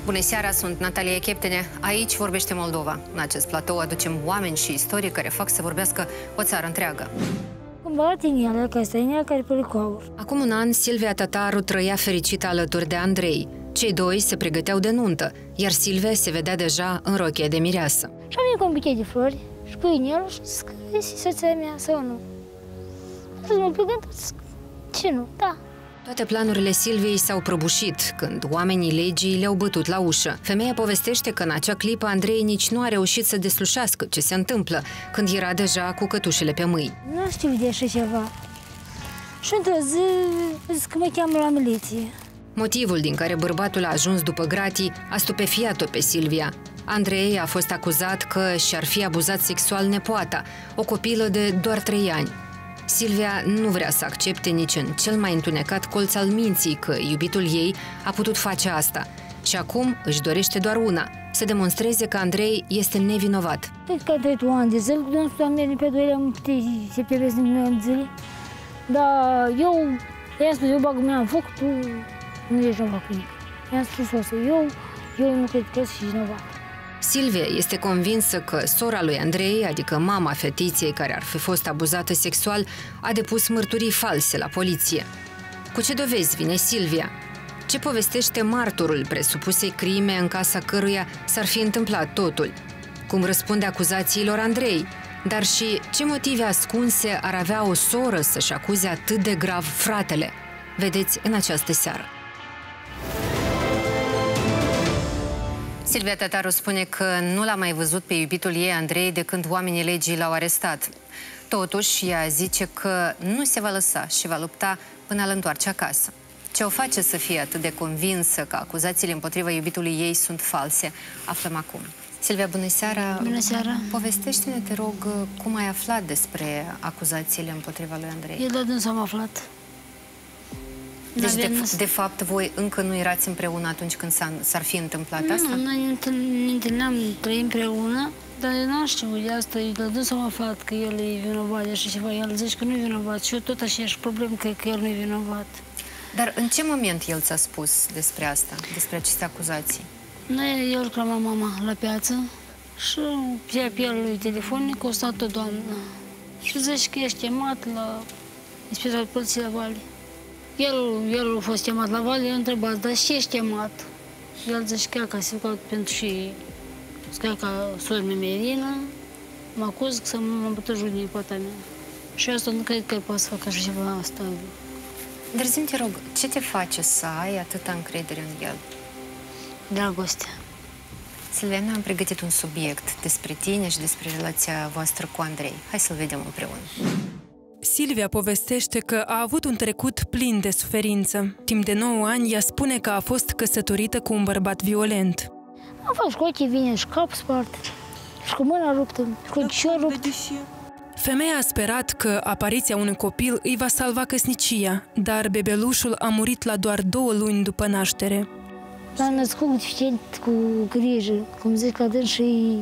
Bună seara, sunt Natalia Cheptene. Aici vorbește Moldova. În acest platou aducem oameni și istorii care fac să vorbească o țară întreagă. Acum un an, Silvia Tataru trăia fericită alături de Andrei. Cei doi se pregăteau de nuntă, iar Silvia se vedea deja în rochie de mireasă. Și am venit cu un buchet de flori și cu inelul și zic, găsi soția mea sau nu? Și mă plăgând, ce nu? Da. Toate planurile Silviei s-au prăbușit când oamenii legii le-au bătut la ușă. Femeia povestește că în acea clipă Andrei nici nu a reușit să deslușească ce se întâmplă, când era deja cu cătușele pe mâini. Nu știu de așa ceva. Și într-o zi zic că mă cheamă la miliție. Motivul din care bărbatul a ajuns după gratii a stupefiat-o pe Silvia. Andrei a fost acuzat că și-ar fi abuzat sexual nepoata, o copilă de doar 3 ani. Silvia nu vrea să accepte nici în cel mai întunecat colț al minții că iubitul ei a putut face asta. Și acum își dorește doar una, să demonstreze că Andrei este nevinovat. Cred că a trăit un an de zile, nu știu, am mers pe 2 ani, se pierdesc din 2 ani de zile. Dar i-am spus, eu bag mâna în foc, tu nu ești vinovat cu nimic. I-am spus asta, eu nu cred că ești vinovat. Silvia este convinsă că sora lui Andrei, adică mama fetiței care ar fi fost abuzată sexual, a depus mărturii false la poliție. Cu ce dovezi vine Silvia? Ce povestește martorul presupusei crime în casa căruia s-ar fi întâmplat totul? Cum răspunde acuzațiilor Andrei? Dar și ce motive ascunse ar avea o soră să-și acuze atât de grav fratele? Vedeți în această seară. Silvia Tataru spune că nu l-a mai văzut pe iubitul ei, Andrei, de când oamenii legii l-au arestat. Totuși, ea zice că nu se va lăsa și va lupta până îl întoarce acasă. Ce o face să fie atât de convinsă că acuzațiile împotriva iubitului ei sunt false, aflăm acum. Silvia, bună seara! Bună seara! Povestește-ne, te rog, cum ai aflat despre acuzațiile împotriva lui Andrei? Eu de dânsul am aflat. Deci, de fapt, voi încă nu erați împreună atunci când s-ar fi întâmplat asta? Nu, noi ne întâlneam, trăim împreună, dar eu n-am știut de asta. Eu de dânsul am aflat că el e vinovat de așa ceva. El zice că nu e vinovat și eu tot așa problem că el nu e vinovat. Dar în ce moment el ți-a spus despre asta, despre aceste acuzații? Eu lucram la mama la piață și pe el lui telefonic a stat o doamnă și zice că ești chemat la inspectorul poliției la Vale. El a fost chemat la Vale, eu întrebat, dar ce ești chemat? Și el zice că ca să fac pentru și ca sora mea Merina, mă acuz că să mă bătăjut din poata mea. Și asta nu cred că el poate să facă așa ceva asta. Dar zi-mi, te rog, ce te face să ai atâta încredere în el? Dragostea. Silvia, noi am pregătit un subiect despre tine și despre relația voastră cu Andrei. Hai să-l vedem împreună. Silvia povestește că a avut un trecut plin de suferință. Timp de 9 ani, ea spune că a fost căsătorită cu un bărbat violent. Am fost cu ochii vine și cap spart, și cu mâna ruptă, și cu picior rupt. Femeia a sperat că apariția unui copil îi va salva căsnicia, dar bebelușul a murit la doar 2 luni după naștere. L-am născut deficient cu grijă, cum zic la dâns și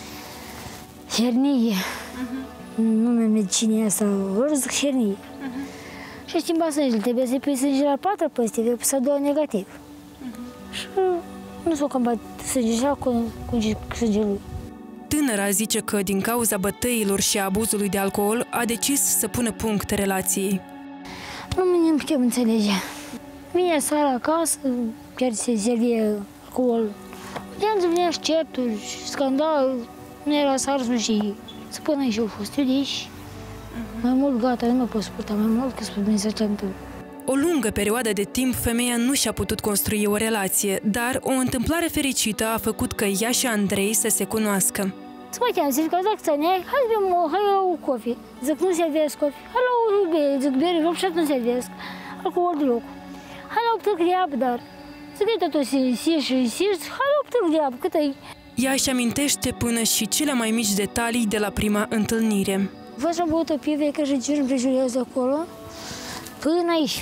hernie. Nume medicinii asta, ori zic hernie. Și schimba sângele, trebuie să-i pui sânge la 4 pozitiv, eu pus 2 negativ. Și nu s-o combat sânge cu sângele lui. Tânăra zice că din cauza bătăilor și abuzului de alcool a decis să pună punct relației. Nu putem înțelege. Vine seara acasă, chiar se servie alcool. Venea și certuri, și scandal, nu era sarsul și să pună și eu fost. Eu deci, mai mult gata, eu nu pot suporta mai mult că spune să ce întâmplă. O lungă perioadă de timp, femeia nu și-a putut construi o relație, dar o întâmplare fericită a făcut că ea și Andrei să se cunoască. Să mă cheam, zic că dacă ți-ai, hai la o cofi. Zic, nu servesc cofi. Hai la o bere, zic, bere, rog și nu servesc. Alcool deloc. Hai la o ptăc de apă, dar. Zic, e totul siși, hai la o ptăc de apă, cât ai? Ea își amintește până și cele mai mici detalii de la prima întâlnire. Vă și-am băut o pivă, că și cine împrejurează acolo, până aici.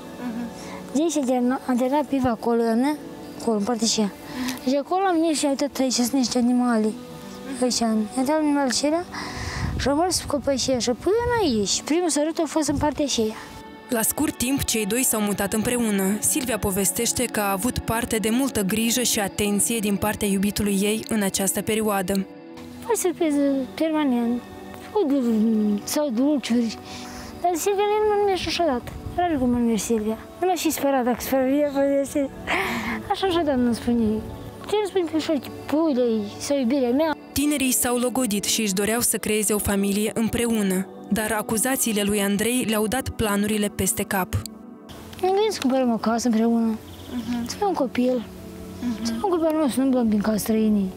De aici a antrenat piva acolo, în partea aceea. Și acolo am venit și am uitat aici, sunt niște animale. Aici am intrat în animalele acelea și am mers cu copiii aceia și până aici. Primul sărut a fost în partea aceea. La scurt timp, cei doi s-au mutat împreună. Silvia povestește că a avut parte de multă grijă și atenție din partea iubitului ei în această perioadă. Mai surpriză permanent, sau dulciuri. Dar Silvia nu numește niciodată. Rare cum numește Silvia. Nu m-a și spărat dacă spărat poveste. Așa niciodată nu spune. Ce nu spune pe așa, puile sau iubirea mea. Tinerii s-au logodit și își doreau să creeze o familie împreună, dar acuzațiile lui Andrei le-au dat planurile peste cap. Ne gândim să cumpărăm o casă împreună, să avem un copil, să avem un copil al nostru, nu blăm din casă străinii.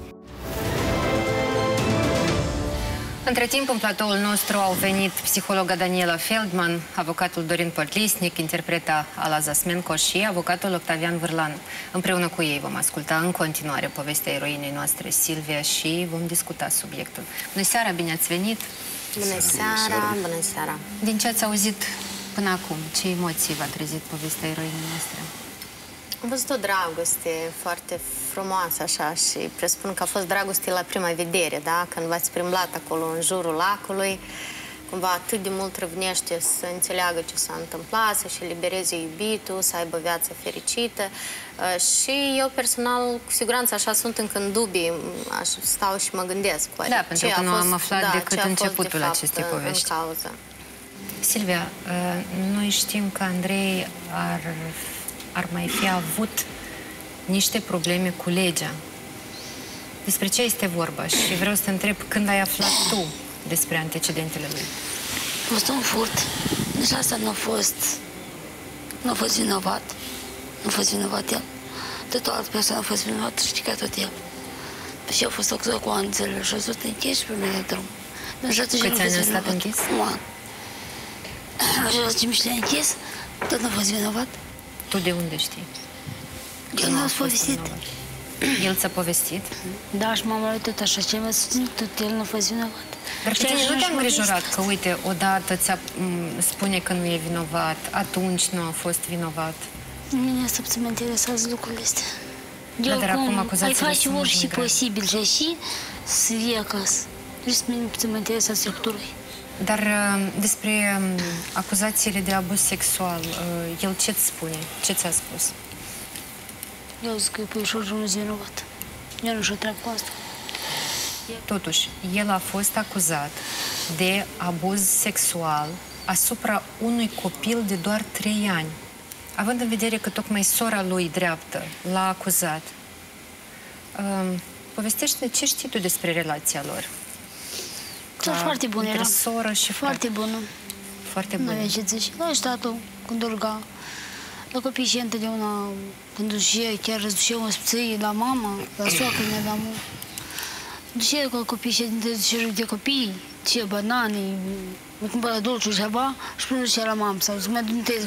Între timp, în platoul nostru au venit psihologa Daniela Feldman, avocatul Dorin Părtlisnic, interpreta Ala Zasmenko și avocatul Octavian Vârlan. Împreună cu ei vom asculta în continuare povestea eroinei noastre, Silvia, și vom discuta subiectul. Bună seara, bine ați venit! Bună seara, bună seara! Din ce ați auzit până acum, ce emoții v-a trezit povestea eroinei noastre? Am văzut o dragoste foarte frumoasă așa și presupun că a fost dragoste la prima vedere, da? Când v-ați plimblat acolo în jurul lacului, cumva atât de mult răvnește să înțeleagă ce s-a întâmplat, să-și elibereze iubitul, să aibă viață fericită. Și eu personal, cu siguranță, așa sunt încă în dubii, stau și mă gândesc. Da, pentru că nu am aflat decât începutul acestei povești. Silvia, noi știm că Andrei ar mai fi avut niște probleme cu legea. Despre ce este vorba? Și vreau să te întreb, când ai aflat tu despre antecedentele lui? A fost un furt. Deci asta nu a fost vinovat. Nu a fost vinovat el. De o altă persoană a fost vinovat și că tot el. Și a fost acuzat cu ani zile și a fost închis și pe mine de drum. Câți ani a stat închis? Un an. Așa ce mi le-a închis, tot nu a fost vinovat. Tu de unde știi? El m-a povestit. El ți-a povestit? Da, și mama lui tot așa, ce mi-a susținut, tot el nu a fost vinovat. Dar pe tine nu te-a îngrijorat că, uite, odată ți-a spune că nu e vinovat, atunci nu a fost vinovat? Mine asta să mă interesează lucrurile astea. Eu dar acum ai face orice posibil și așa să vii acasă. Deci să mă interesează structurii. Dar despre acuzațiile de abuz sexual, el ce-ți spune? Ce ți-a spus? Eu zic că e puișorul nu-s vinovat. Eu nu știu treabă cu asta. Totuși, el a fost acuzat de abuz sexual asupra unui copil de doar 3 ani. Având în vedere că tocmai sora lui dreaptă l-a acuzat, povestește-ne ce știi tu despre relația lor. Foarte bună era. Soră și foarte bună. Foarte bună. Nu avea ce zici. La și tatăl, când urga. La copii și întotdeauna, când ducea, chiar ducea o spție la mama, la soacră mea, la mama. Ducea cu copii și de copii, ducea banane, mă cumpăra dulciuri și ceva și până ducea la mamă. Sau să mă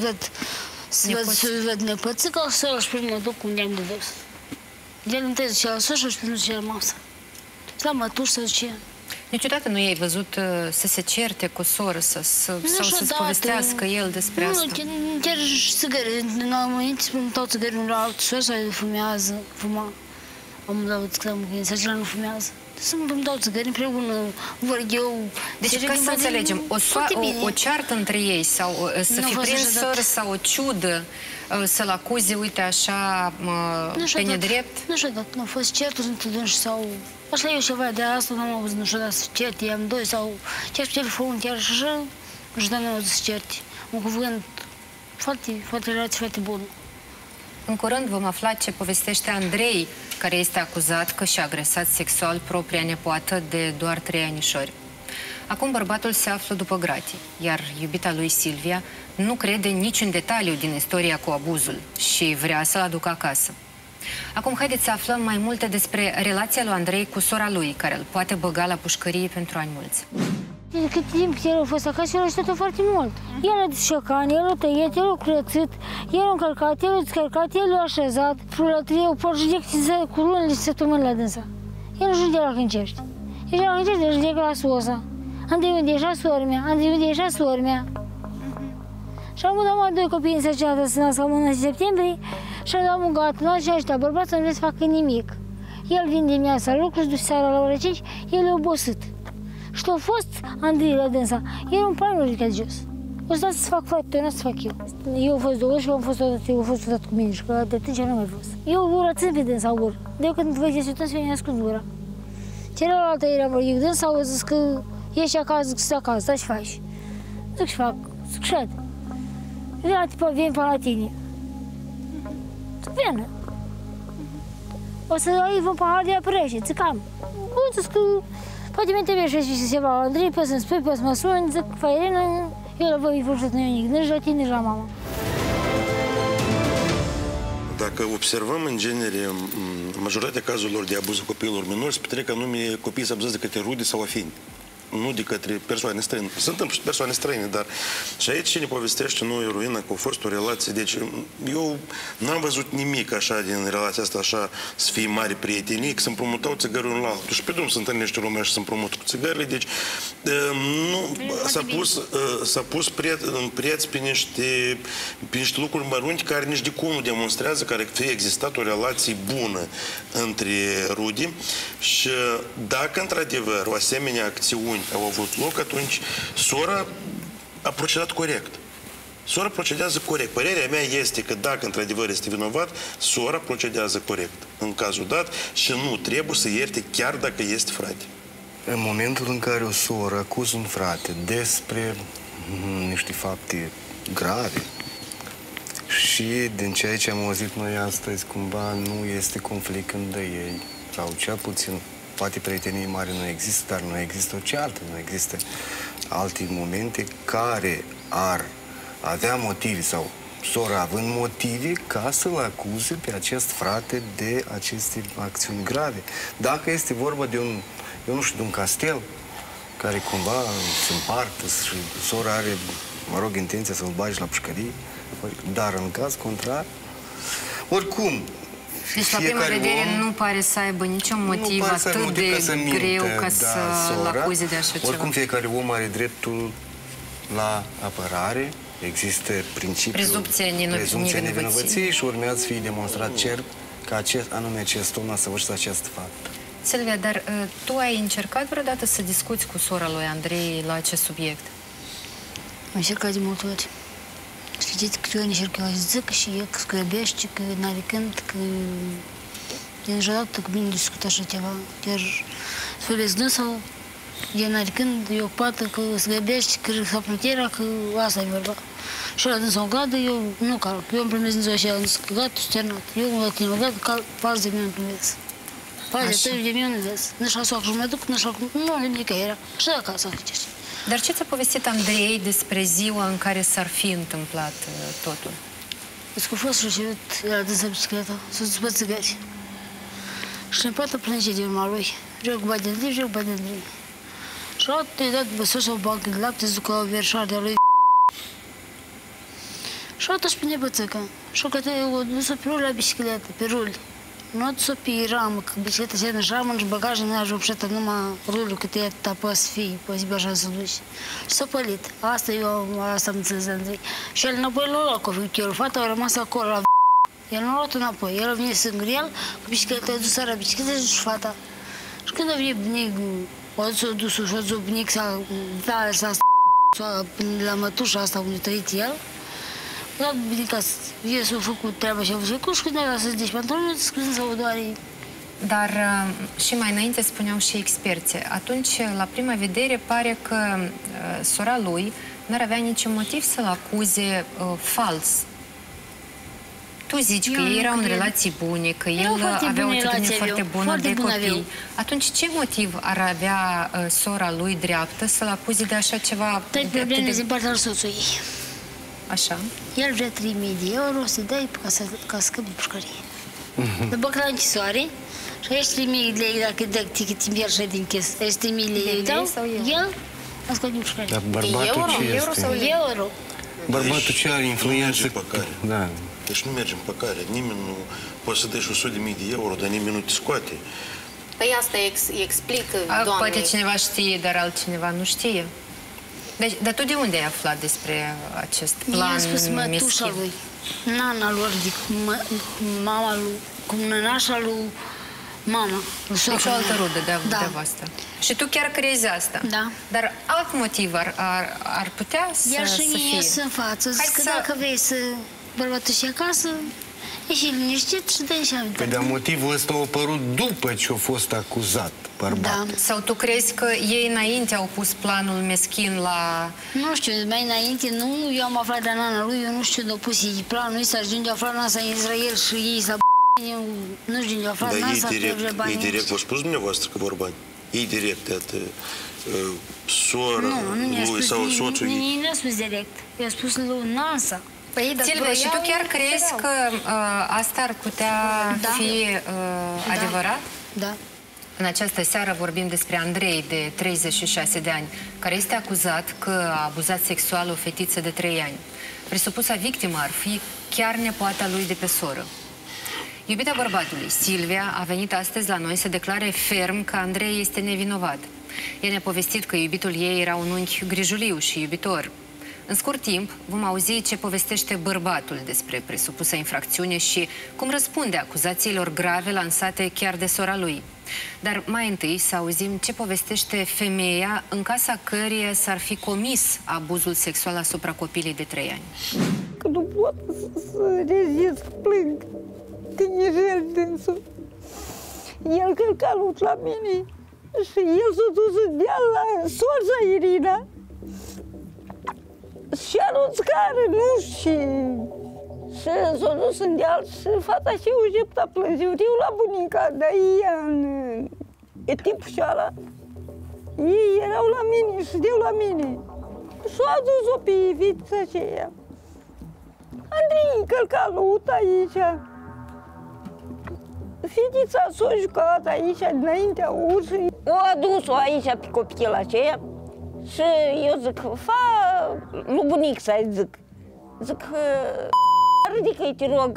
văd nepoțica și până mă duc unde am de dus. El întâi ducea la soșă și până ducea la mamă. Și la mătuși să ducea. Niciodată nu i-ai văzut să se certe cu soră sau să-ți povestească el despre asta? Nu, chiar și țigări. În anumite spun tot țigări nu la altă soră sau fumează, fuma. Am dat că acela nu fumează. Să-mi dau țigări împreună, vor eu... Deci ca să înțelegem, o ceartă între ei sau să fi prins soră sau o ciudă să-l acuze, uite așa, pe nedrept? Nu știu, dacă nu a fost certul într-un sau... Așa eu ceva de asta, nu am auzit, nu știu, dar să certi, am doi sau chiar pe telefon, chiar și așa, nu știu, dar nu am auzit să certi. Un cuvânt foarte relație, foarte bună. În curând vom afla ce povestește Andrei, care este acuzat că și-a agresat sexual propria nepoată de doar 3 anișori. Acum bărbatul se află după gratii, iar iubita lui Silvia nu crede niciun detaliu din istoria cu abuzul și vrea să-l aducă acasă. Acum haideți să aflăm mai multe despre relația lui Andrei cu sora lui, care îl poate băga la pușcărie pentru ani mulți. Cât timp el a fost acasă, el a ajutat foarte mult. El a dus șocani, el a tăiat, el a curățit, el a încărcat, el a descărcat, el a așezat. Frulătărie, o pot judecă cu lunile și săptămâni la dânsa. El nu judecă la Câncești. El la Câncești, el judecă la Sosa. Andrei unde ieșea sora mea, Andrei unde ieșea sora mea. Și am avut 2 copii însărcinată să nască în septembrie și am dat gata, și ăștia bărbați nu vreau să facă nimic. El vine dimineața lucru, se duce seara la ora 5, el e obosit. Și a fost Andrei la dânsa, el un pan nu ridicat jos. O să dați să fac frate, nu să fac eu. Eu am fost 2 și eu am fost odată cu mine și că de atunci nu mai fost. Eu ura țin pe dânsa ură. De eu când vă discutăm să mi ascund ura. Celălaltă era mă, dânsa au zis că ieși acasă, zic să acasă, stai și faci. Zic și fac, zic și atât. Vine tipă, vin până la tine. Zic, vină. O să ai vă pahar de apă rece, zic am. Bun, zic că poate mi-e trebuie și ceva, Andrei, poți să-mi spui, poți să mă suni, zic, Fairina, eu la voi vă nimic, nici la tine, nici la mama. Dacă observăm în genere, majoritatea cazurilor de abuz a copiilor minori se petrec anume copiii se abuzează de către rude sau afini, nu de către persoane străine. Se întâmplă și persoane străine, dar și aici cine povestește nouă eroina că a fost o relație, deci eu n-am văzut nimic așa din relația asta, așa să fie mari prietenii, că se împrumutau țigarul unul la altul și pe drum se întâlnește lumea și se împrumută cu țigarele, deci nu, s-a pus preț pe niște lucruri mărunți care nici de cum nu demonstrează că ar fi existat o relație bună între rude și dacă într-adevăr o asemenea acțiuni au avut loc, atunci sora a procedat corect. Sora procedează corect. Părerea mea este că dacă într-adevăr este vinovat, sora procedează corect în cazul dat și nu trebuie să ierte chiar dacă este frate. În momentul în care o soră acuză un frate despre niște fapte grave și din ceea ce am auzit noi astăzi, cumva nu este conflict între ei, sau cel puțin poate prietenii mari nu există, dar nu există o ceartă, nu există alte momente care ar avea motive sau sora având motive ca să-l acuze pe acest frate de aceste acțiuni grave. Dacă este vorba de un, eu nu știu, de un castel care cumva se împartă și sora are, mă rog, intenția să-l bagi la pușcărie, dar în caz contrar, oricum, deci, la prima vedere, nu pare să aibă niciun motiv atât de greu ca să-l acuze de așa ceva. Oricum, fiecare om are dreptul la apărare, există principiul prezumția nevinovăției și urmează să fie demonstrat cert că anume acest om a săvârșit acest fapt. Silvia, dar tu ai încercat vreodată să discuți cu sora lui Andrei la acest subiect? Am încercat de multe ori. Știți că eu încerc eu să zic și el că scrăbește, că n-are când, că niciodată cu mine discut așa ceva. Chiar spune-ți dânsa, el n-are când, e ocupată, că scrăbește, că s-a plătirea, că asta e vorba. Și la dânsa o gadă, eu nu calc. Eu îmi primesc din ziua și am zis că gata, sternat. Eu la tine o gadă, calc 40 de minute primesc. 40 de minute vezi. Nici la soacră mă duc, nici la... Nu, nimic era. Și de acasă, ziceți. Dar ce ți-a povestit Andrei despre ziua în care s-ar fi întâmplat totul? Deci că a fost rășirit, era dânsă bicicleta, s-a dus pe țigări. Și ne poate plânge de urma lui. Vreau cu bani de Andrei, vreau cu bani de Andrei. Și a dat băsăși o bancă de lapte, se ducă la verșar de-a lui. Și a dat și pe nebățăcă. Și a dus-o pe ruli la bicicletă, pe ruli. Nu a dus-o pe ramă, că bicicleta se în ramă, și bagajul nu ajung și numai rulul cât e atâta poate să fie, poate să așa să duci. Și s-a pălit. Asta am înțeles de Andrei. Și el înapoi l-a luat cu fichiorul. Fata a rămas acolo la el nu a luat înapoi. El a venit singur el, cu bicicleta, a dus la bicicleta și fata. Și când a venit bunicul, a dus-o și a dus bunic s-a la mătușa asta unde a trăit el. La bunica s-a făcut treaba și a făcut și când a să zici pantalonul, scris să o doare. Dar și mai înainte spuneau și experții. Atunci, la prima vedere, pare că sora lui n-ar avea niciun motiv să-l acuze fals. Tu zici că ei erau în relații bune, că el avea o atitudine foarte bună de copii. Atunci, ce motiv ar avea sora lui dreaptă să-l acuze de așa ceva? Tot probleme din partea soțului ei. Așa? El vrea 3.000 de euro să-i dai ca să scăpi de pușcărie. După că la închisoare, și aici 3.000 de lei, dacă dă ticket în și din închis, aici 3.000 de lei dau, el a scăpat din pușcărie. Dar bărbatul ce este? Euro sau euro? Bărbatul ce are influență? Da. Deci nu mergem pe care. Nimeni nu poate să dai 100.000 de euro, dar nimeni nu te scoate. Păi asta explică, doamne. Poate cineva știe, dar altcineva nu știe. Deci, dar tu de unde ai aflat despre acest plan meschin? Mi-a spus mătușa lui, nana lui, adică mama lui, cum nănașa lui Mama. Deci o altă rudă de voastră. Și tu chiar crezi asta. Da. Dar alt motiv ar putea să fie. Iar și mie ies în față. Zic că dacă vrei să bărbatul și acasă, ești liniștit și dă-i și aminte. Păi, dar motivul ăsta a apărut după ce a fost acuzat bărbatul. Da. Sau tu crezi că ei înainte au pus planul meschin la... Nu știu, mai înainte, nu, eu am aflat de nana lui, eu nu știu de-au pus ei planul ăsta, și de unde au aflat NASA în Israel și ei s-a eu nu știu de unde au aflat NASA, Dar ei direct v-au spus dumneavoastră că vor bani? Ei direct, iată, sora lui sau soțul ei? Nu, ei ne-a spus direct, i-a spus lui NASA. Silvia, și tu chiar crezi că asta ar putea fi adevărat? Da. În această seară vorbim despre Andrei, de 36 de ani, care este acuzat că a abuzat sexual o fetiță de 3 ani. Presupusa victimă ar fi chiar nepoata lui de pe soră. Iubita bărbatului, Silvia, a venit astăzi la noi să declare ferm că Andrei este nevinovat. Ea ne-a povestit că iubitul ei era un unchi grijuliu și iubitor. În scurt timp, vom auzi ce povestește bărbatul despre presupusă infracțiune și cum răspunde acuzațiilor grave lansate chiar de sora lui. Dar mai întâi să auzim ce povestește femeia în casa căreia s-ar fi comis abuzul sexual asupra copilei de 3 ani. Că nu pot să rezist, plâng. Că e jel dânsul. El călca lut la mine și el s-a dus să dea la sorța Irina. Și anunț care, nu știu. Și s-a dus în deal și fata și o jepta plânge. Eu la bunica, dar ea e tipul și ala. Ei erau la mine și deau la mine. Și-a adus-o pe fetița aceea. Andrei călca lut aici. Fetița s-a jucat aici, dinaintea ușii. O adus-o aici pe copila aceea. Și eu zic, fa lui bunic să-i zic. Zic, ridică-i, te rog,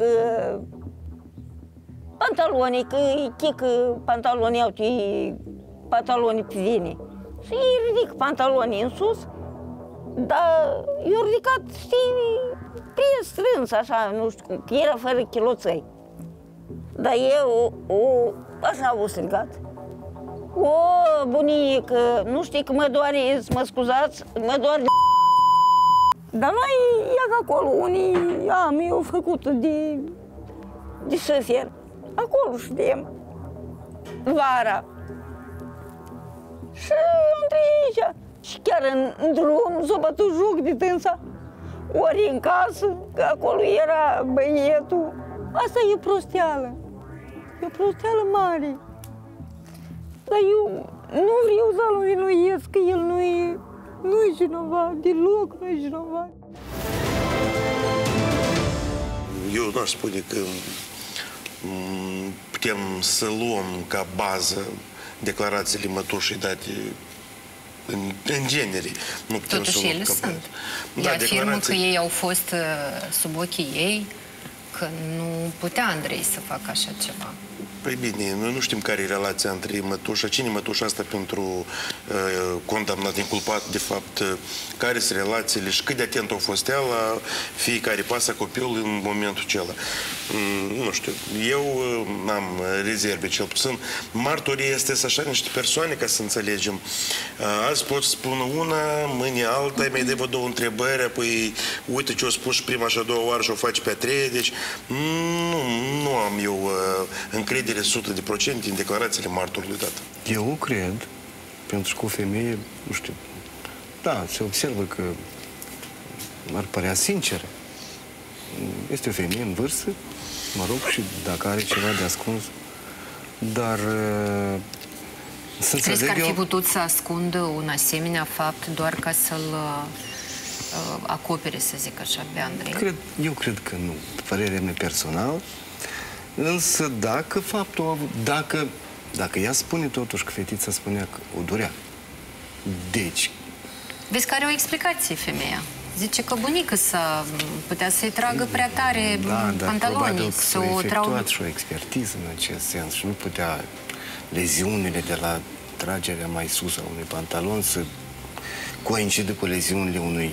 pantalonii, că îi chic pantalonii, iau pantalonii pe vine. Și îi ridic pantalonii în sus, dar eu ridicat, știi, prea strâns, așa, nu știu, că era fără chiloțăi. Dar eu, așa o strigat. O, bunică, nu știi că mă doare, mă scuzați, mă doare de... Dar noi, ia acolo, unii am eu făcut de șofer. Acolo știm, vara. Și între aici, și chiar în drum s-a bătut joc de tânsa. Ori în casă, că acolo era băietul. Asta e prosteală. E o prosteală mare. Dar eu nu vreau să-l învinuiesc, că el nu-i vinovat, deloc nu-i vinovat. Eu n-aș spune că putem să luăm ca bază declarațiile mătușii date în genere. Nu putem totuși să luăm ele ca sunt. bază. Ea afirmă că ei au fost sub ochii ei, că nu putea Andrei să facă așa ceva. Păi bine, noi nu știm care e relația între mătușa, cine mătușa asta pentru condamnat, inculpat, de fapt, care sunt relațiile și cât de atent au fost ea la fiecare pas a copilului în momentul acela. Nu știu, eu am rezerve, cel puțin. Martorii este așa niște persoane, ca să înțelegem. Azi pot spune una, mâine alta, mai dă două întrebări, apoi uite ce o spus și prima și a doua oară și o face pe a treia, deci nu am eu încredere 100% în declarațiile martorului dată. Eu o cred, pentru că o femeie, nu știu, da, se observă că ar părea sinceră. Este o femeie în vârstă, mă rog, și dacă are ceva de ascuns, dar crezi că ar fi putut să ascundă un asemenea fapt doar ca să-l acopere, să zic așa, pe Andrei? Eu cred că nu. Părerea mea personală. Însă dacă faptul a avut, dacă ea spune totuși că fetița spunea că o durea, deci... Vezi că are o explicație femeia. Zice că bunica putea să-i tragă prea tare pantalonii. S-a efectuat și o expertiză în acest sens și nu putea leziunile de la tragerea mai sus a unui pantalon să coincidă cu leziunile unui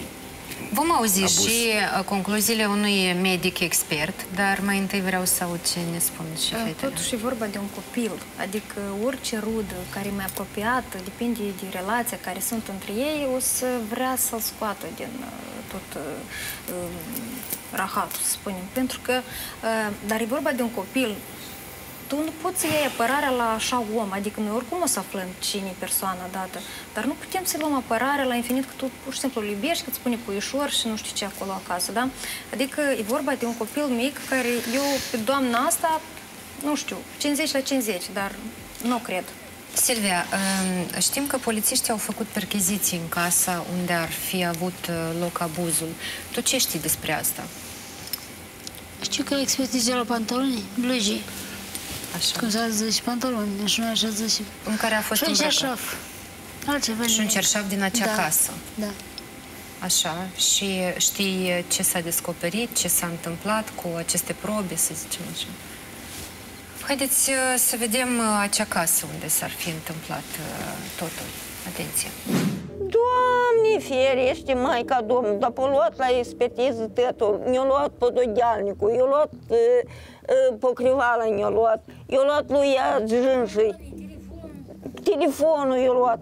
Vom auzi și concluziile unui medic expert, dar mai întâi vreau să aud ce ne spun și fetele. Totuși e vorba de un copil, adică orice rudă care e mai apropiată, depinde de relația care sunt între ei, o să vrea să-l scoată din tot rahatul, să spunem. Pentru că, dar e vorba de un copil. Tu nu poți să iei apărarea la așa om, adică noi oricum o să aflăm cine e persoana dată, dar nu putem să luăm apărarea la infinit, că tu pur și simplu îl iubești, că îți spune puișor și nu știu ce acolo acasă, da? Adică e vorba de un copil mic care eu, pe doamna asta, nu știu, 50 la 50, dar nu cred. Silvia, știm că polițiștii au făcut percheziții în casa unde ar fi avut loc abuzul. Tu ce știi despre asta? Știu că expertiză la pantaloni, blujii. Așa. Cum s-a zis, pantaloni, și noi așa zice. În care a fost îmbrăcat. Și un cerșaf. Altceva. Și un cerșaf din acea casă. Da. Așa. Și știi ce s-a descoperit, ce s-a întâmplat cu aceste probe, să zicem așa. Haideți să vedem acea casă unde s-ar fi întâmplat totul. Atenție. Doamne ferește, Maica Domnului, dar p-a luat la expertiză tătul, ne-a luat pododialnicul, i-a luat pocrivala, ne-a luat, i-a luat lui ea jânșii, telefonul i-a luat.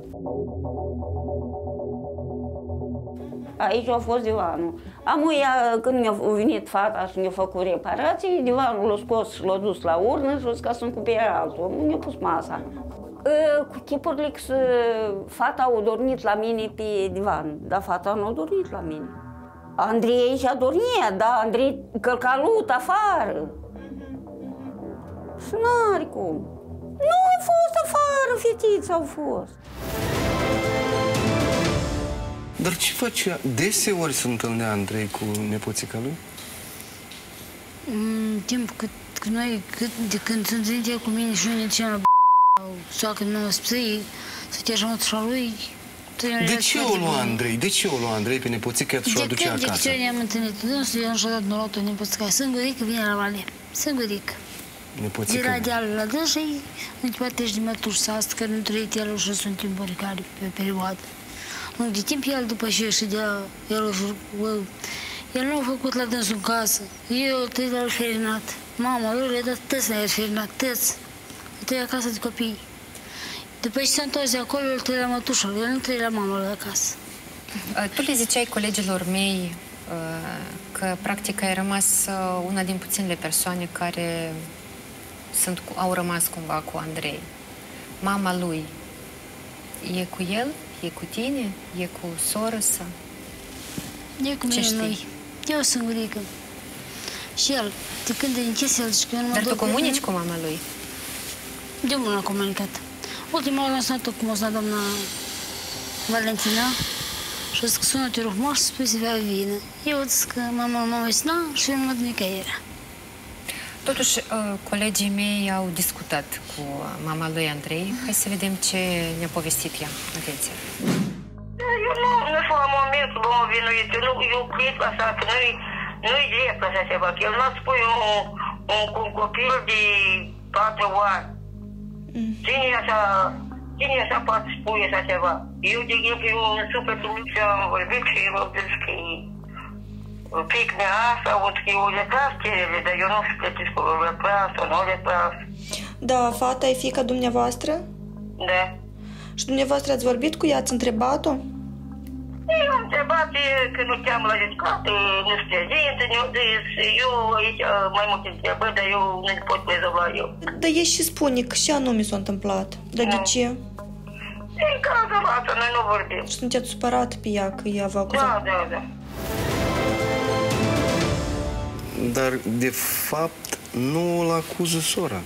Aici a fost divanul. Amuia, când mi-a venit fata și mi-a făcut reparații, divanul l-a scos și l-a dus la urnă și a zis că să-mi cumpere altul. Mi-a pus masa. Cu chipurile că fata a dormit la mine pe divan, dar fata nu a dormit la mine. Andrei și-a dormit, dar Andrei călca lut afară. Și n-are cum. Nu a fost afară, fetița au fost. Dar ce face? Deseori se întâlnea Andrei cu nepoțica lui? În timp cât noi, de când se întâlnea cu mine și noi ne la soacă din nou spții, să te mătușa lui... De ce o lua Andrei? De ce o lua Andrei pe nepoțica și o aduce acasă? De câte ori ne-am întâlnit, dânsul, eu niciodată nu a luat-o nepoțica. Singurică vine la vale. Singurică. Nepoțica? De la dealul la dânsii, nu te batești de mătușa asta, că nu trăit el și sunt timpuri care pe perioadă. Lung de timp, el după ce ieși de el nu a făcut la dânsul în casă. Eu trebuie la orfelinat. Mama lui le-a dat tăți la orfelinat, tăți. Trebuie acasă de copii. După ce s-a întors de acolo, el trebuie la mătușa lui, el nu trebuie la mama lui acasă. Tu le ziceai colegilor mei că, practic, ai rămas una din puținele persoane care au rămas cumva cu Andrei. Mama lui e cu el? E cu tine? E cu soră sa? E cu mine noi. Eu singurică. Și el, de când e închis el, și că eu nu mă Dar tu comunici cu mama lui? De mult l-am comunicat. Ultima oară am sunat-o cum o sunat doamna Valentina și a zis că sună, te rog frumos și spui să vină. Eu zis că mama nu mă suna și eu nu mă duc nicăieri. Totuși, colegii mei au discutat cu mama lui Andrei. Hai să vedem ce ne-a povestit ea. Atenție. Eu nu știu la momentul domnul vinuit. Eu cred așa că nu-i drept așa ceva. Că el n-a spus un copil de 4 ani. Cine așa poate spune așa ceva? Eu, de exemplu, în sufletul meu am vorbit și eu am zis că pic mea asta, că eu le plas cerele, dar eu nu știu plătesc că le plas sau nu le plas. Da, fata e fiica dumneavoastră? Da. Și dumneavoastră ați vorbit cu ea, ați întrebat-o? Eu am întrebat că nu te-am la discuție, nu știu, eu aici mai multe întrebări, dar eu nu le pot rezolva eu. Dar ei și spune că și anume s-a întâmplat. Dar de ce? Din cauza asta, noi nu vorbim. Și sunteți supărat pe ea că ea v-a acuzat? Da. Dar, de fapt, nu îl acuză sora.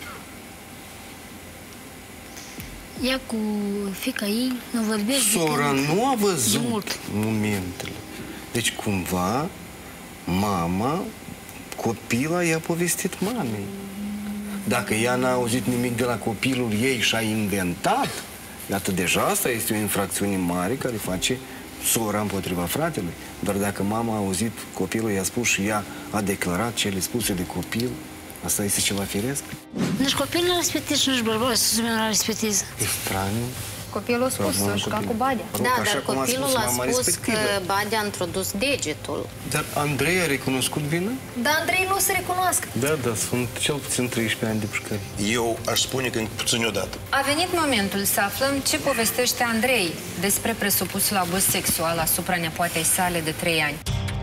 Ea cu fiica ei nu vorbește. Sora nu a văzut momentele. Deci, cumva, mama, copila i-a povestit mamei. Dacă ea n-a auzit nimic de la copilul ei și a inventat, iată, deja asta este o infracțiune mare care face sora împotriva fratelui. Doar dacă mama a auzit, copilul i-a spus și ea a declarat cele spuse de copil, asta este ceva firesc? Nici copilul nu respectează și nici bărbatul nu respectează. E straniu. Copilul a spus, s-a jucat cu Badea. Da, dar copilul a spus că Badea a introdus degetul. Dar Andrei a recunoscut vina? Dar Andrei nu o să recunoască. Da, sunt cel puțin 13 ani de pușcărie. Eu aș spune că puțin odată. A venit momentul să aflăm ce povestește Andrei despre presupusul abuz sexual asupra nepoatei sale de 3 ani.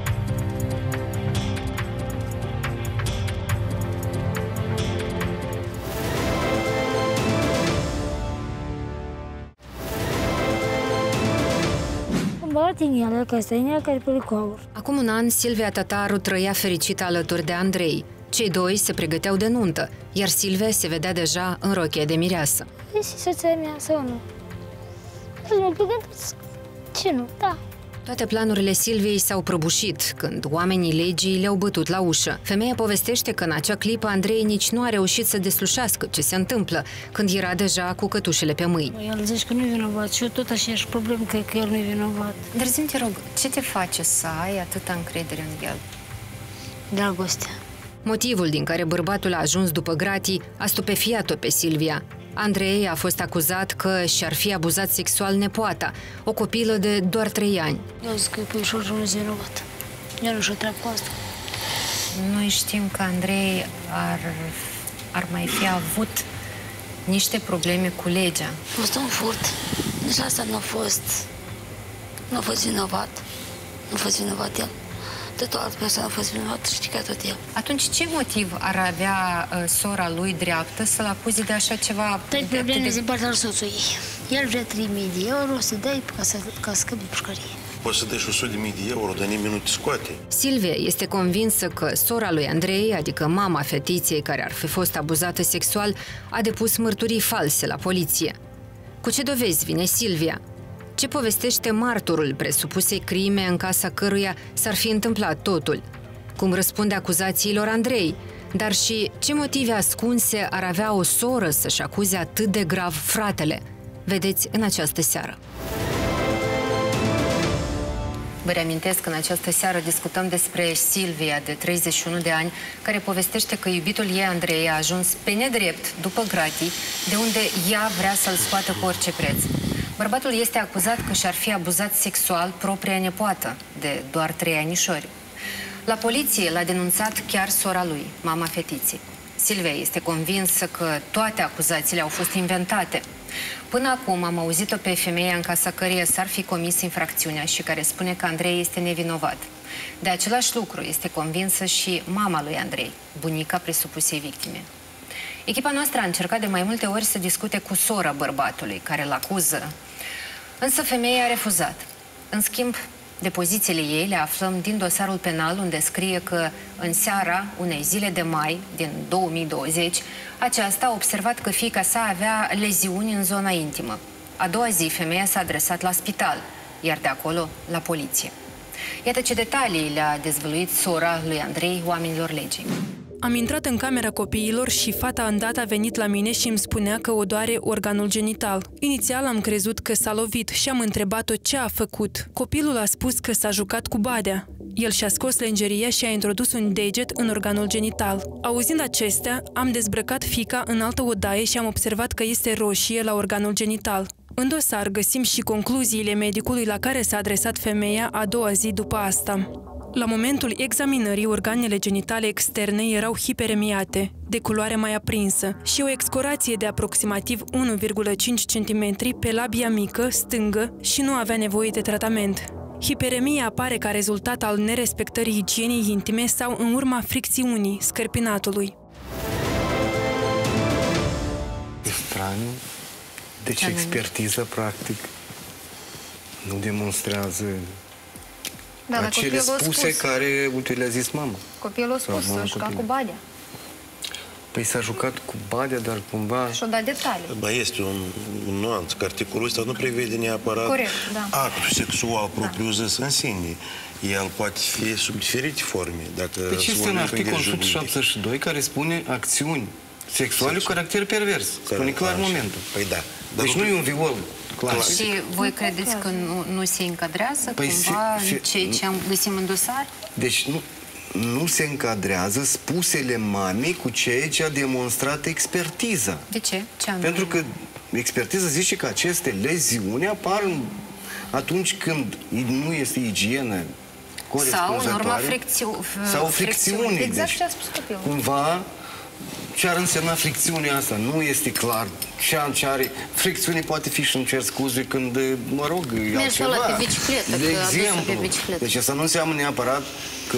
Acum un an, Silvia Tataru trăia fericită alături de Andrei. Cei doi se pregăteau de nuntă, iar Silvia se vedea deja în rochie de mireasă. Și soția mea sau nu? Mă pregătesc. Ce nu? Da. Toate planurile Silviei s-au prăbușit când oamenii legii le-au bătut la ușă. Femeia povestește că în acea clipă Andrei nici nu a reușit să deslușească ce se întâmplă, când era deja cu cătușele pe mâini. El zice că nu-i vinovat și eu tot așa problemă că el nu-i vinovat. Dar zi-mi, te rog, ce te face să ai atâta încredere în el? Dragostea. Motivul din care bărbatul a ajuns după gratii a stupefiat-o pe Silvia. Andrei a fost acuzat că și-ar fi abuzat sexual nepoata, o copilă de doar 3 ani. Eu zic că puișorul nu-i vinovat. Eu nu știu treabă cu asta. Noi știm că Andrei ar mai fi avut niște probleme cu legea. A fost un furt. Deci asta nu a fost vinovat. Nu a fost vinovat el. Tot o altă persoană a fost vinovată, știi că tot el. Atunci ce motiv ar avea sora lui dreaptă să-l acuze de așa ceva? Tot probleme din partea soțului ei. El vrea 3.000 de euro să dai ca să scăpi de pușcărie. Poți să dai și 100.000 de euro, dar nimeni nu te scoate. Silvia este convinsă că sora lui Andrei, adică mama fetiței care ar fi fost abuzată sexual, a depus mărturii false la poliție. Cu ce dovezi vine Silvia? Ce povestește martorul presupusei crime în casa căruia s-ar fi întâmplat totul? Cum răspunde acuzațiilor Andrei? Dar și ce motive ascunse ar avea o soră să-și acuze atât de grav fratele? Vedeți în această seară. Vă reamintesc că în această seară discutăm despre Silvia, de 31 de ani, care povestește că iubitul ei, Andrei, a ajuns pe nedrept după gratii, de unde ea vrea să-l scoată cu orice preț. Bărbatul este acuzat că și-ar fi abuzat sexual propria nepoată, de doar 3 anișori. La poliție l-a denunțat chiar sora lui, mama fetiței. Silvia este convinsă că toate acuzațiile au fost inventate. Până acum am auzit-o pe femeia în casa căreia s-ar fi comis infracțiunea și care spune că Andrei este nevinovat. De același lucru este convinsă și mama lui Andrei, bunica presupusei victime. Echipa noastră a încercat de mai multe ori să discute cu sora bărbatului care îl acuză, însă femeia a refuzat. În schimb, depozițiile ei le aflăm din dosarul penal, unde scrie că în seara unei zile de mai din 2020, aceasta a observat că fiica sa avea leziuni în zona intimă. A doua zi, femeia s-a adresat la spital, iar de acolo la poliție. Iată ce detalii le-a dezvăluit sora lui Andrei oamenilor legii. Am intrat în camera copiilor și fata îndată a venit la mine și îmi spunea că o doare organul genital. Inițial am crezut că s-a lovit și am întrebat-o ce a făcut. Copilul a spus că s-a jucat cu Badea. El și-a scos lenjeria și a introdus un deget în organul genital. Auzind acestea, am dezbrăcat fiica în altă odaie și am observat că este roșie la organul genital. În dosar găsim și concluziile medicului la care s-a adresat femeia a doua zi după asta. La momentul examinării, organele genitale externe erau hiperemiate, de culoare mai aprinsă, și o excorație de aproximativ 1,5 cm pe labia mică, stângă, și nu avea nevoie de tratament. Hiperemia apare ca rezultat al nerespectării igienei intime sau în urma fricțiunii, scărpinatului. E straniu. Deci expertiza, practic, nu demonstrează acele spuse care le-a zis mama. Copilul a spus, s-a jucat cu Badea. Păi s-a jucat cu Badea, dar cumva... Și-o dat detalii. Ba, este un nuanț, că articolul ăsta nu prevede neapărat actul sexual propriu-zis în sine. El poate fi sub diferite forme. Deci este un articol 172 care spune acțiuni sexuale cu caracter pervers. Spune clar momentul. Păi da. Deci nu e un viol. Și voi credeți că nu se încadrează cumva în ce găsim în dosar? Deci nu se încadrează spusele mamei cu ceea ce a demonstrat expertiza. De ce? Pentru că expertiza zice că aceste leziuni apar atunci când nu este igienă sau în urma sau fricțiuni. Exact ce a spus copilul. Cumva, ce ar însemna fricțiunea asta? Nu este clar. Ce are... Fricțiune poate fi și, îmi cer scuze, când, mă rog, e altceva. Pe bicicletă, de exemplu. Deci asta nu înseamnă neapărat că,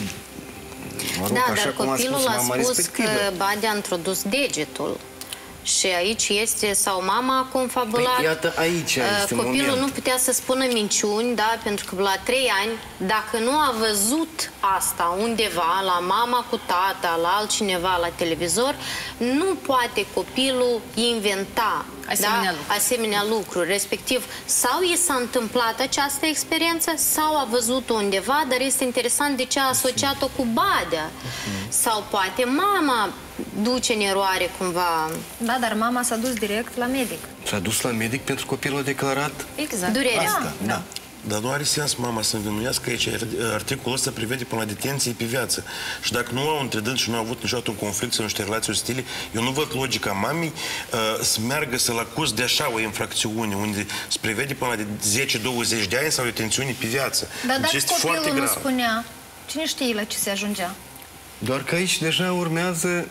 mă rog, așa cum a spus mama respectivă. Da, dar copilul a spus că Badea a introdus degetul. Și aici este, sau mama a confabulat. Păi, iată, aici este copilul moment. nu putea să spună minciuni, da, pentru că la 3 ani, dacă nu a văzut asta undeva, la mama cu tata, la altcineva, la televizor, nu poate copilul inventa asemenea lucruri. Respectiv, sau i s-a întâmplat această experiență, sau a văzut-o undeva, dar este interesant de ce a asociat-o cu Badea. Sau poate mama duce în eroare cumva. Da, dar mama s-a dus direct la medic. S-a dus la medic pentru copilul a declarat durerea. Asta, da. Dar nu are sens mama să învinuiască aici. Articolul ăsta prevede până la detenție pe viață. Și dacă nu au între dânsi și nu au avut niciodată un conflict sau niște relații ostile, eu nu văd logica mamei să meargă să-l acuz de așa o infracțiune, unde se prevede până la 10-20 de ani sau detențiune pe viață. Dar deci dacă copilul nu spunea, cine știe la ce se ajungea? Doar că aici deja urmează,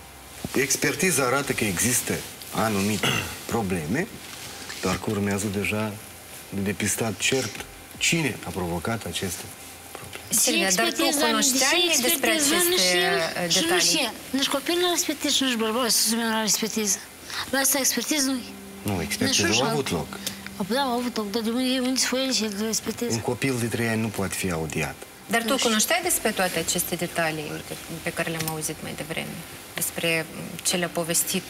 expertiza arată că există anumite probleme, doar că urmează deja de depistat cert cine a provocat aceste probleme. Silvia, dar tu cunoșteai despre aceste detalii? Nici copilul nu a respectat și nici bărbatul să nu a respectat. La asta expertiză nu-i. Nu, expertiza a avut loc. Da, a avut loc, dar de unde se foi și el respectează. Un copil de 3 ani nu poate fi audiat. Dar tu cunoșteai despre toate aceste detalii pe care le-am auzit mai devreme? Despre ce le-a povestit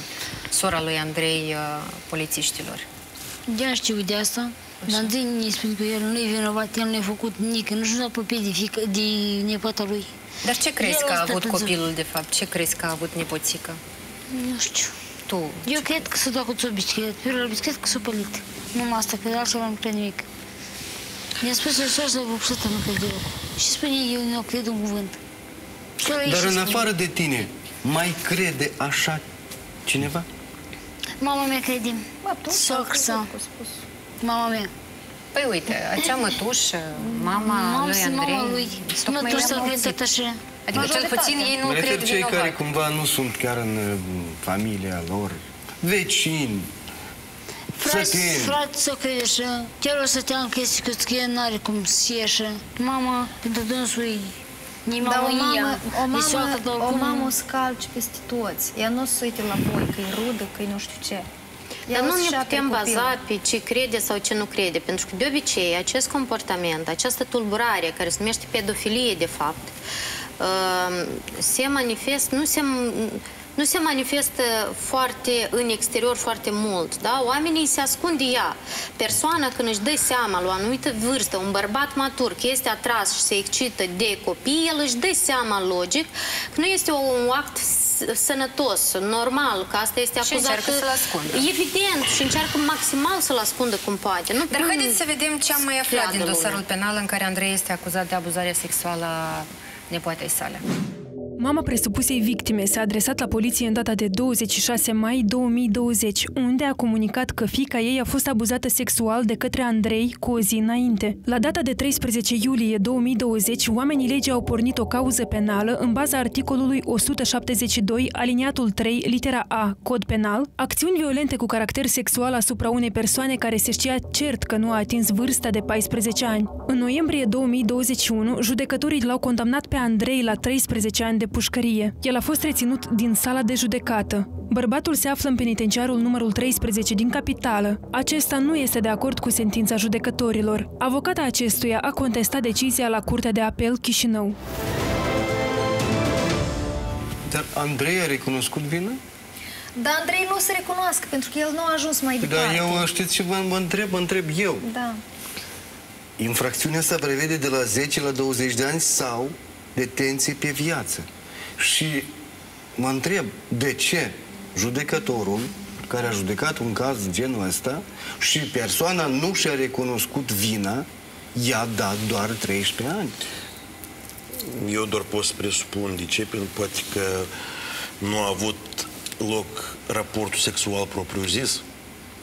sora lui Andrei polițiștilor? Eu știu de asta, dar întâi ne spune că el nu e vinovat, el nu a făcut nici, nu știu apropie de nepoata lui. Dar ce crezi că a avut copilul, de fapt? Ce crezi că a avut nepoțică? Nu știu. Tu? Eu cred că s-a dat cu o bicicletă, pe la bicicletă că s-a pălit. Numai asta, că de altceva nu cred nimic. Mi-a spus eu soară să vopșită, nu cred deloc. Și spune eu nu cred un cuvânt. Dar în afară de tine, mai crede așa cineva? Mama mea crede. Socră sau mama mea. Păi uite, acea mătușă, mama lui Andrei, mama lui. Mătușă cred tot așa. Adică cel puțin ei nu cred cei care cumva nu sunt chiar în familia lor, vecini, Frate să crede așa, chiar o să te-am închis că scrie n-are cum să ieșe. Mama, pentru dânsul e o mamă o scalci peste toți. Ea nu o să uite la voi, că e rudă, că e nu știu ce. Dar nu ne putem baza pe ce crede sau ce nu crede, pentru că de obicei acest comportament, această tulburare, care se numește pedofilie de fapt, se manifestă, nu se manifestă foarte în exterior foarte mult, da? Oamenii se ascund de ea. Persoana când își dă seama la o anumită vârstă, un bărbat matur, că este atras și se excită de copii, el își dă seama logic că nu este un act sănătos, normal, că asta este acuzat. Și încearcă să-l ascundă. Evident, și încearcă maximal să-l ascundă cum poate. Dar haideți să vedem ce am mai aflat din dosarul penal în care Andrei este acuzat de abuzarea sexuală a nepoatei sale. Mama presupusei victime s-a adresat la poliție în data de 26 mai 2020, unde a comunicat că fiica ei a fost abuzată sexual de către Andrei cu o zi înainte. La data de 13 iulie 2020, oamenii legii au pornit o cauză penală în baza articolului 172, aliniatul 3, litera A, cod penal, acțiuni violente cu caracter sexual asupra unei persoane care se știa cert că nu a atins vârsta de 14 ani. În noiembrie 2021, judecătorii l-au condamnat pe Andrei la 13 ani de pușcărie. El a fost reținut din sala de judecată. Bărbatul se află în penitenciarul numărul 13 din capitală. Acesta nu este de acord cu sentința judecătorilor. Avocata acestuia a contestat decizia la Curtea de Apel Chișinău. Dar Andrei a recunoscut vina? Dar Andrei nu o să recunoască, pentru că el nu a ajuns mai departe. Dar eu, știți ce mă întreb eu? Da. Infracțiunea asta prevede de la 10 la 20 de ani sau detenție pe viață. Și mă întreb de ce judecătorul care a judecat un caz genul ăsta și persoana nu și-a recunoscut vina, i-a dat doar 13 ani. Eu doar pot să presupun de ce, pentru că poate că nu a avut loc raportul sexual propriu-zis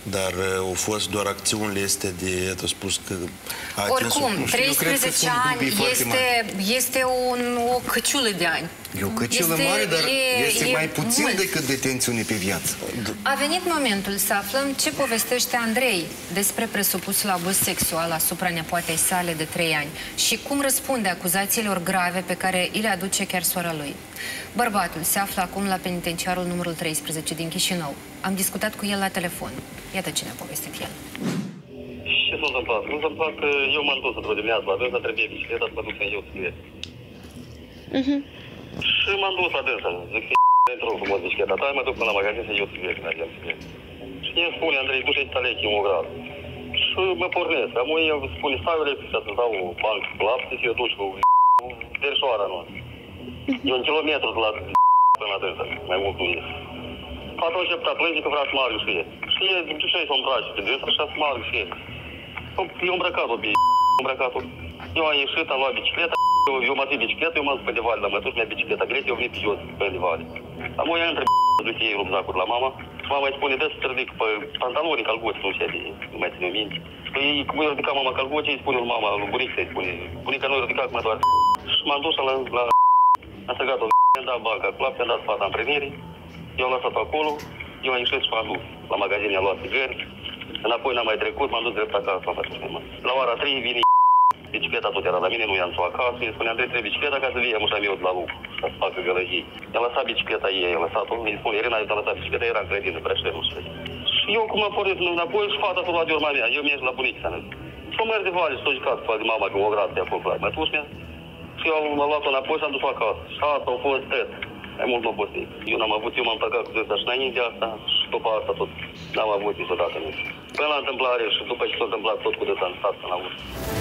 dar au fost doar acțiunile astea de, a spus că... Oricum, 13 ani este o căciulă de ani. E o căciulă mare, dar este mai puțin decât detențiune pe viață. A venit momentul să aflăm ce povestește Andrei despre presupusul abuz sexual asupra nepoatei sale de 3 ani și cum răspunde acuzațiilor grave pe care îi le aduce chiar sora lui. Bărbatul se află acum la penitenciarul numărul 13 din Chișinău. Am discutat cu el la telefon. Iată ce ne-a povestit el. Ce s-a întâmplat? S-a întâmplat că eu m-am dus într-o dimineață la dânsa, trebuie bicicleta să mă duc să eu scriet. Și m-am dus la dânsa. Zic, într-o frumos bicicleta ta, mă duc până la magazin să eu scriet, când mergem scriet. Și îmi spune, Andrei, duce-i tale chimograd. Și mă pornesc. Amui îmi spune, stai o lecție să-ți dau o bancă cu lapte, să eu duci cu verșoara noastră. E 1 kilometru de la până la dânsa, mai mult nu ies. Atunci a plânge că vrea să mă arg și el. Și el, de ce să-mi îmbrace pe dânsa și să mă arg și el. Eu îmbrăcat-o, îmbrăcat-o. Eu am ieșit, am luat bicicleta, eu m-am zis bicicletă, eu m-am zis pe de vale, dar mă duc mi-a bicicleta gret, eu venit pe jos, pe de vale. Apoi eu între duc ei rupzacuri la mama și mama îi spune, dă să ridic pe pantaloni calgoți, nu știu, nu mai ține minte. Păi cum eu ridica mama calgoți, îi spune lui mama, lui bunică, îi spune, bunica nu ridica acum doar. Și m-am dus la am strigat-o, i-am dat banca cu lapte, i-am dat fata antrenerii, eu am lăsat acolo, eu am ieșit și m-am dus la magazin, i-am luat țigări, înapoi n-am mai trecut, m-am dus drept acasă, la ora 3 vine bicicleta tot era la mine, nu i-am dus acasă, îi spune, Andrei, trebuie bicicleta ca să vie mușa meu de la lucru, să facă gălăgii. I-a lăsat bicicleta ei, i-a lăsat-o, îi spune, Irina, eu te-am lăsat bicicleta, era în grădină, președinte, nu știu. Și eu cum am pornit înapoi și fata tot la de urma mea, eu mi-ești la bunică, să merg de vale, s-o jucat cu de mama, că o gradă de acolo, m-a dus mea. Și eu am luat-o înapoi și am dus acasă. Și asta a fost tăt. Mai mult m-a fost. Eu n-am avut, eu m-am plecat cu dânsa și înainte de asta și după asta tot. N-am avut niciodată. Până la întâmplare și după ce s-a întâmplat tot cu dânsa în stat până la urmă.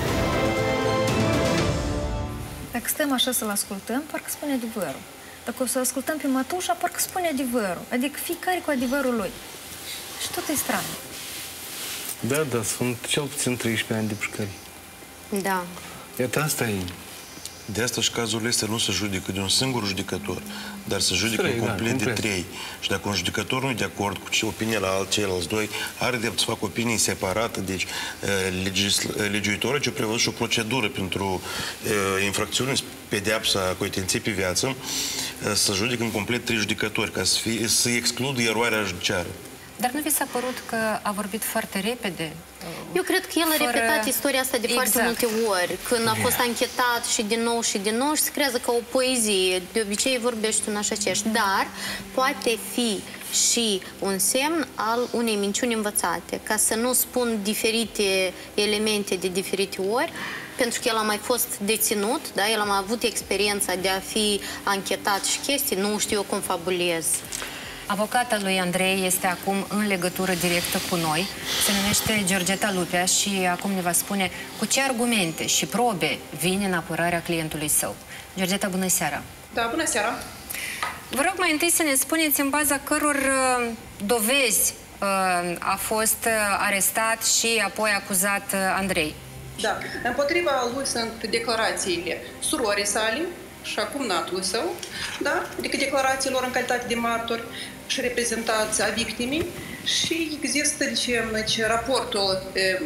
Dacă stăm așa să-l ascultăm, parcă spune adevărul. Dacă o să ascultăm pe mătușa, parcă spune adevărul. Adică fiecare cu adevărul lui. Și tot e straniu. Da, da, sunt cel puțin 13 ani de pușcări. Da. Iată, asta e. De asta și cazurile astea nu se judecă de un singur judecător, dar se judecă complet de 3. Și dacă un judecător nu e de acord cu opinia la ceilalți doi, are drept să facă opinii separate. Deci, legiuitorul ce prevăzut și o procedură pentru infracțiuni, pedeapsa cu detenție pe viață, să judecă în complet 3 judecători, ca să excludă eroarea judiciară. Dar nu vi s-a părut că a vorbit foarte repede? Eu cred că el a repetat istoria asta de foarte multe ori. Când a fost anchetat și din nou și din nou și se creează ca o poezie. De obicei vorbește un așa cești. Dar poate fi și un semn al unei minciuni învățate. Ca să nu spun diferite elemente de diferite ori, pentru că el a mai fost deținut, da? El a mai avut experiența de a fi anchetat și chestii, nu știu eu cum fabulez. Avocata lui Andrei este acum în legătură directă cu noi. Se numește Georgeta Lupea și acum ne va spune cu ce argumente și probe vine în apărarea clientului său. Georgeta, bună seara! Da, bună seara! Vă rog mai întâi să ne spuneți în baza căror dovezi a fost arestat și apoi acuzat Andrei. Da, împotriva lui sunt declarațiile surorii sale și acum natul său, da? Adică declarațiilor în calitate de martori și reprezentanți a victimei și există, deci, raportul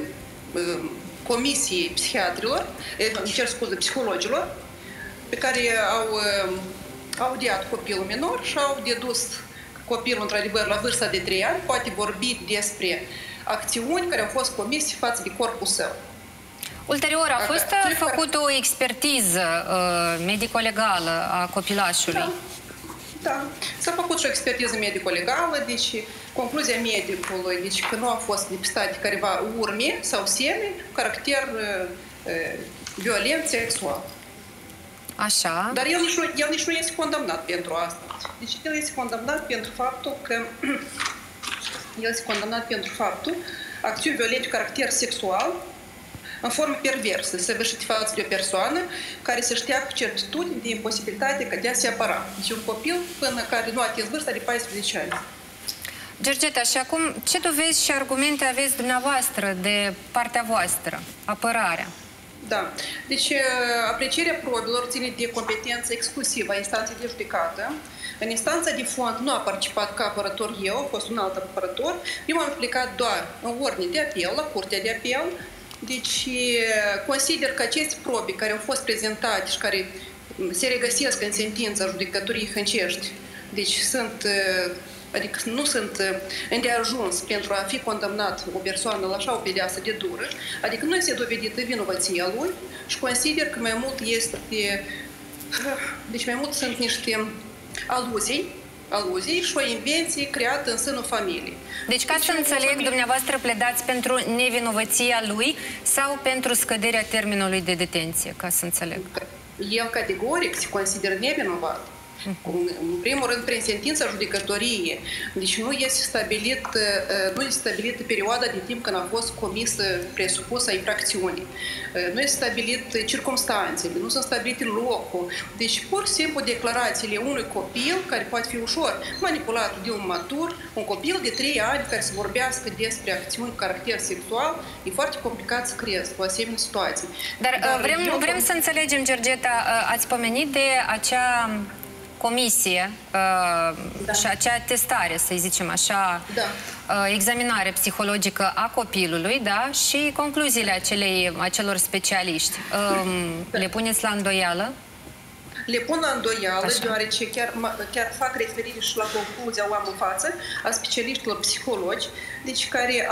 comisiei psihiatrilor, îmi cer scuze, psihologilor, pe care au audiat copilul minor și au dedus că copilul, într-adevăr, la vârsta de 3 ani, poate vorbi despre acțiuni care au fost comise față de corpul său. Ulterior a fost făcută o expertiză medico-legală a copilașului. Da, da. S-a făcut și o expertiză medico-legală, deci concluzia medicului, deci că nu au fost depistate careva urme sau semne cu caracter violent sexual. Așa. Dar el nici nu este condamnat pentru asta. Deci el este condamnat pentru faptul că acțiuni violente cu caracter sexual în formă perversă, săvârșit față de o persoană care se știa cu certitudine de imposibilitatea de a se apăra. Deci un copil până care nu a atins vârsta de 14 ani. Georgeta, și acum ce dovezi și argumente aveți dumneavoastră de partea voastră, apărarea? Da. Deci, aprecierea probelor ține de competență exclusivă a instanței de judecată. În instanța de fond nu a participat ca apărător eu, a fost un alt apărător. Eu m-am implicat doar în ordine de apel, la curtea de apel. Deci, consider că aceste probe care au fost prezentate și care se regăsesc în sentința judecătorii Hâncești, deci adică nu sunt îndeajuns pentru a fi condamnat o persoană la așa o pedeapsă de dură, adică nu este dovedită vinovăția lui și consider că mai mult este, deci mai mult sunt niște aluzii și o invenție creată în sânul familiei. Deci, ca să înțeleg, dumneavoastră pledați pentru nevinovăția lui sau pentru scăderea termenului de detenție, ca să înțeleg? El categoric se consideră nevinovat. În primul rând, prin sentința judecătoriei, deci nu este stabilită perioada de timp când a fost comisă presupusă infracțiunii. Nu este stabilit circumstanțele, nu sunt stabilite locul. Deci, pur și simplu, declarațiile unui copil, care poate fi ușor manipulat de un matur, un copil de 3 ani care să vorbească despre acțiuni cu caracter sexual, e foarte complicat să crezi o asemenea situație. Dar vrem să înțelegem, Georgeta, ați pomenit de acea comisie și acea testare, să zicem așa, examinare psihologică a copilului, da? Și concluziile acelor specialiști. Le puneți la îndoială? Le pun la îndoială, deoarece chiar fac referire și la concluzia, o am în față, a specialiștilor psihologi, deci care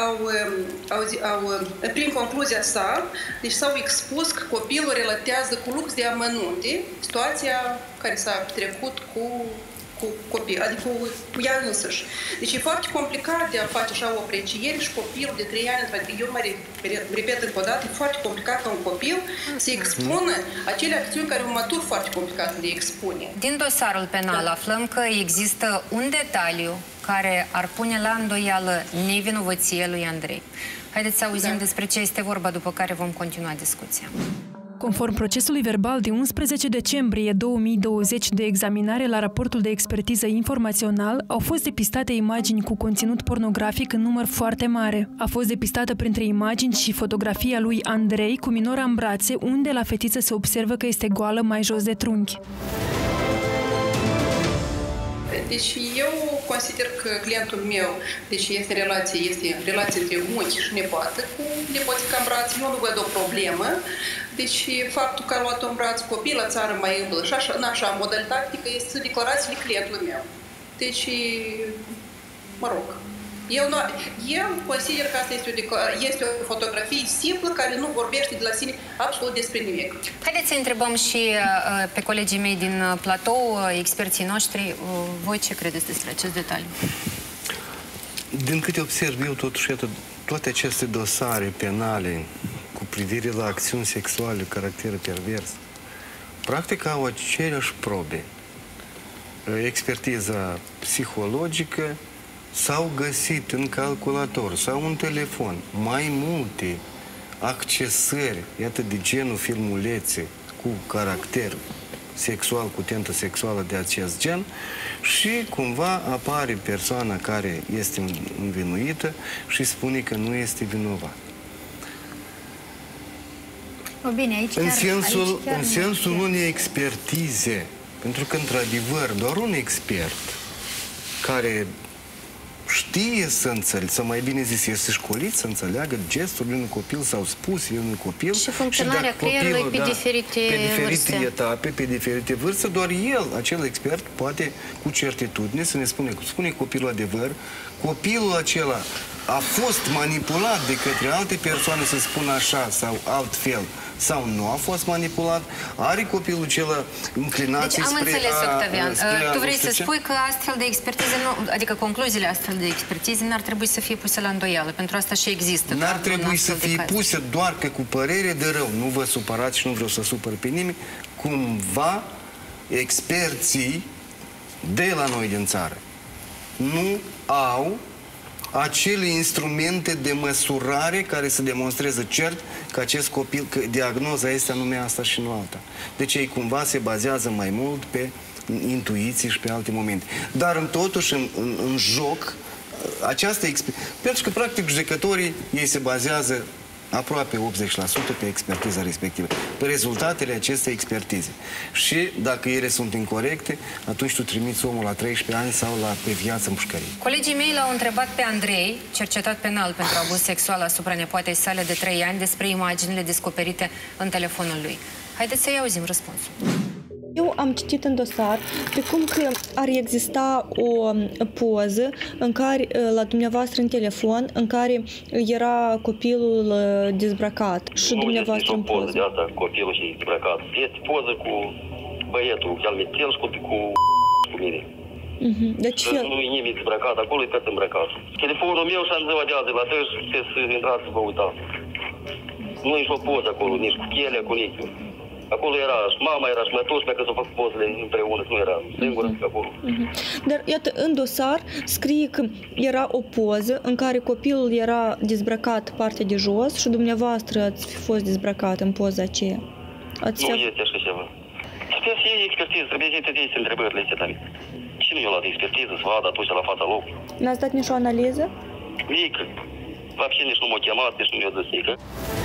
prin concluzia sa, deci s-au expus că copilul relatează cu lux de amănunte situația care s-a petrecut cu copil, adică cu ea însăși. Deci e foarte complicat de a face așa o apreciere și copilul de 3 ani, adică eu mai repet încă o dată, e foarte complicat ca un copil să expună acele acțiuni care un matur foarte complicat le expune. Din dosarul penal aflăm că există un detaliu care ar pune la îndoială nevinovăția lui Andrei. Haideți să auzim despre ce este vorba, după care vom continua discuția. Conform procesului verbal de 11 decembrie 2020 de examinare la raportul de expertiză informațional, au fost depistate imagini cu conținut pornografic în număr foarte mare. A fost depistată printre imagini și fotografia lui Andrei cu minora în brațe, unde la fetiță se observă că este goală mai jos de trunchi. Deci eu consider că clientul meu, deci este relație între unchi și nepoată, cu nepoțica în braț, eu nu văd o problemă. Deci faptul că a luat un braț copil la țară mai îmblă și așa, în așa modalitate, este declarațiile clientului meu. Deci, mă rog, eu consider că asta este o fotografie simplă care nu vorbește de la sine absolut despre nimic. Haideți să întrebăm și pe colegii mei din platou, experții noștri, voi ce credeți despre acest detaliu? Din câte observ eu, totuși, toate aceste dosare penale cu privire la acțiuni sexuale cu caracter pervers, practic au aceleași probe. Expertiza psihologică, s-au găsit în calculator sau în telefon mai multe accesări, iată, de genul filmulețe cu caracter sexual, cu tentă sexuală de acest gen, și cumva apare persoana care este învinuită și spune că nu este vinovat. Bine, aici în sensul unei expertize, pentru că, într-adevăr, doar un expert care știe să înțeleagă, sau mai bine zis, este școlit să înțeleagă gesturile unui copil sau spusele unui copil. Și funcționarea creierului pe diferite etape, pe diferite vârste, doar el, acel expert, poate cu certitudine să ne spune copilul adevăr, copilul acela a fost manipulat de către alte persoane, să spun așa, sau altfel, sau nu a fost manipulat, are copilul acela înclinații spre... Deci am înțeles, Octavian. Tu vrei să spui că astfel de expertize, adică concluziile astfel de expertize n-ar trebui să fie puse la îndoială. Pentru asta și există. N-ar trebui să fie puse doar că cu părere de rău. Nu vă supărați și nu vreau să supăr pe nimeni. Cumva, experții de la noi din țară nu au acele instrumente de măsurare care să demonstreze cert că acest copil, că diagnoza este anume asta și nu alta. Deci ei cumva se bazează mai mult pe intuiții și pe alte momente. Dar totuși în joc această pentru că practic judecătorii ei se bazează aproape 80% pe expertiza respectivă, pe rezultatele acestei expertize. Și dacă ele sunt incorecte, atunci tu trimiți omul la 13 ani sau pe viață în pușcărie. Colegii mei l-au întrebat pe Andrei, cercetat penal pentru abuz sexual asupra nepoatei sale de 3 ani, despre imaginile descoperite în telefonul lui. Haideți să-i auzim răspunsul. Eu am citit în dosar pe cum că ar exista o poză în care, la dumneavoastră în telefon, în care era copilul dezbrăcat și dumneavoastră în poză. Nu este o poză de asta, copilul și dezbrăcat. Este poză cu băietul, chiar Metel și cu mine. Deci nu e nimic dezbrăcat, acolo e tot îmbrăcat. Telefonul meu și în ziua de azi, la tăi, puteți să intrați să vă uitați. Nu e nici o poză acolo, nici cu chelea, cu nici. Acolo era și mama, era și mătuși, că s-au făcut pozele împreună, nu era singură acolo. Dar iată, în dosar scrie că era o poză în care copilul era dezbrăcat partea de jos și dumneavoastră ați fost dezbrăcat în poza aceea. Nu este așa ceva. Trebuie să iei expertiză, trebuie să iei toate întrebările astea, David. Cine i-a luat expertiză să vadă atunci la fața locului? N-ați dat nici o analiză? Nică. Вообще nici nu m-a chemat, nici nu mi-a zis nică.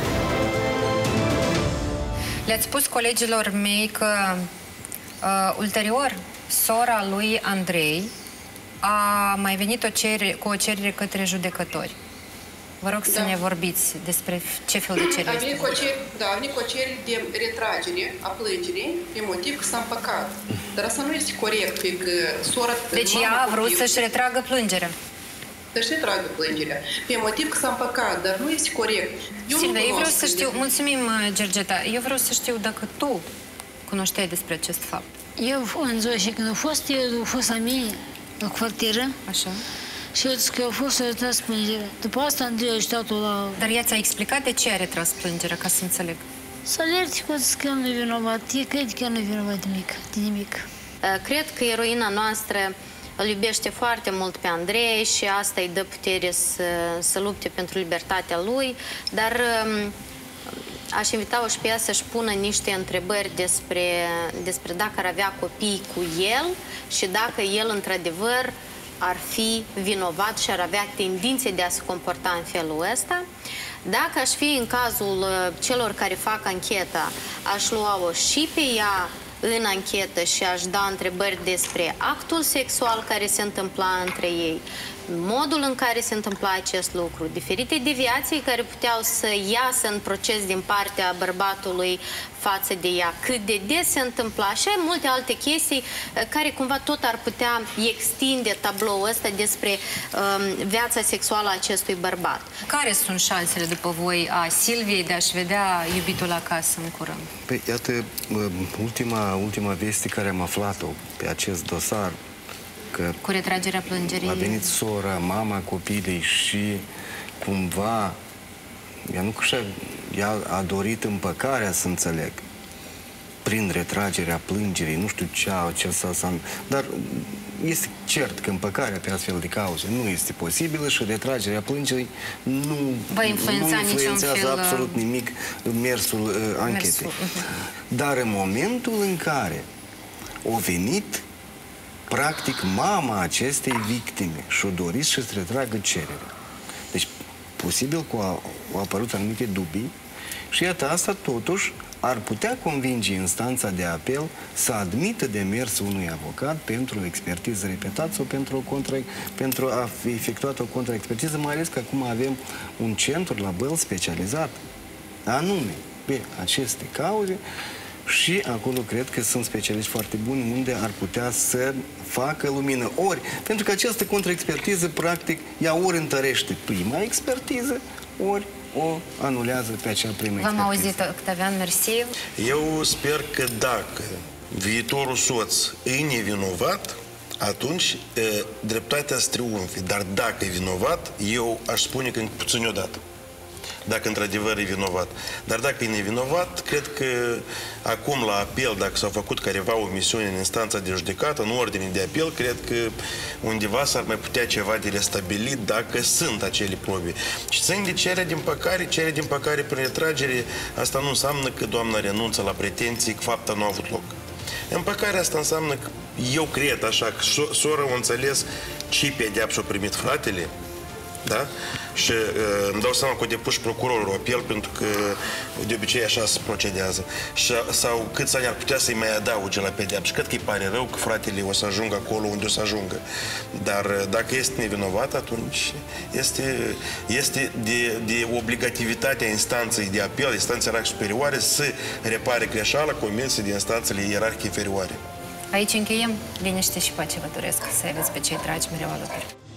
Le-ați spus colegilor mei că ulterior sora lui Andrei a mai venit cu o cerere către judecători. Vă rog să ne vorbiți despre ce fel de cerere este. A venit cu o cerere de retragere a plângerii pe motiv că s-a împăcat. Dar asta nu este corect, că sora... Deci ea a vrut să-și retragă plângerea. Să-și retragă plângerea. Pe motiv că s-a împăcat, dar nu este corect. Eu vreau să știu, mulțumim, Georgeta, eu vreau să știu dacă tu cunoșteai despre acest fapt. Eu, în ziua și când au fost a mie la cartieră. Așa. Și eu zic că au fost să retras plângerea. După asta Andrei a ajutat-o la... Dar ea ți-a explicat de ce a retras plângerea, ca să înțeleg? Să alerți că zic că nu e vinovat. E cred că nu e vinovat de nimic. Cred că eroina noastră îl iubește foarte mult pe Andrei și asta îi dă putere să lupte pentru libertatea lui, dar aș invita-o și pe ea să-și pună niște întrebări despre dacă ar avea copii cu el și dacă el, într-adevăr, ar fi vinovat și ar avea tendințe de a se comporta în felul ăsta. Dacă aș fi în cazul celor care fac ancheta, aș lua-o și pe ea în anchetă și aș da întrebări despre actul sexual care se întâmpla între ei, modul în care se întâmpla acest lucru, diferite deviații care puteau să iasă în proces din partea bărbatului față de ea, cât de des se întâmpla și multe alte chestii care cumva tot ar putea extinde tabloul ăsta despre viața sexuală a acestui bărbat. Care sunt șansele, după voi, a Silviei de a-și vedea iubitul acasă în curând? Păi, iată, ultima veste care am aflat-o pe acest dosar, că cu retragerea plângerii. A venit sora, mama copilei și cumva ea a dorit împăcarea, să înțeleg, prin retragerea plângerii, nu știu ce s-a... Dar este cert că împăcarea pe astfel de cauze nu este posibilă și retragerea plângerii nu influențează absolut nimic mersul anchetei. Dar în momentul în care a venit practic mama acestei victime și-o dorit să-și retragă cererea. Deci, posibil că au apărut anumite dubii și iată asta totuși ar putea convinge instanța de apel să admită demersul unui avocat pentru o expertiză repetată sau pentru a fi efectuată o contraexpertiză, mai ales că acum avem un centru la Băl specializat anume pe aceste cauze. Și acolo cred că sunt specialiști foarte buni unde ar putea să facă lumină. Ori, pentru că această contraexpertiză, practic, ea ori întărește prima expertiză, ori o anulează pe acea primă expertiză. V-am auzit, Octavian, mersi. Eu sper că dacă viitorul soț e nevinovat, atunci dreptatea să triumfe. Dar dacă e vinovat, eu aș spune că puțin odată. Dacă într-adevăr e vinovat. Dar dacă e nevinovat, cred că acum la apel, dacă s-au făcut careva omisiuni în instanța de judecată, în ordine de apel, cred că undeva s-ar mai putea ceva de restabilit dacă sunt acele probe. Și țin de cererea din păcare prin retragere, asta nu înseamnă că doamna renunță la pretenții, că fapta nu a avut loc. Împăcarea asta înseamnă că eu cred așa, că sora o înțeles ce pedeapsă a primit fratele, Da? Și îmi dau seama că o depuși procurorul apel, pentru că de obicei așa se procedează. Sau câți ani ar putea să-i mai adauge la pedeapsă. Cred că îi pare rău că fratele o să ajungă acolo unde o să ajungă. Dar dacă este nevinovat, atunci este de obligativitatea instanței de apel, instanței ierarhice superioare, să repare greșeala comisă de instanțele ierarhice inferioare. Aici încheiem. Liniște și pace vă doresc. Să aveți pe cei dragi mereu alături.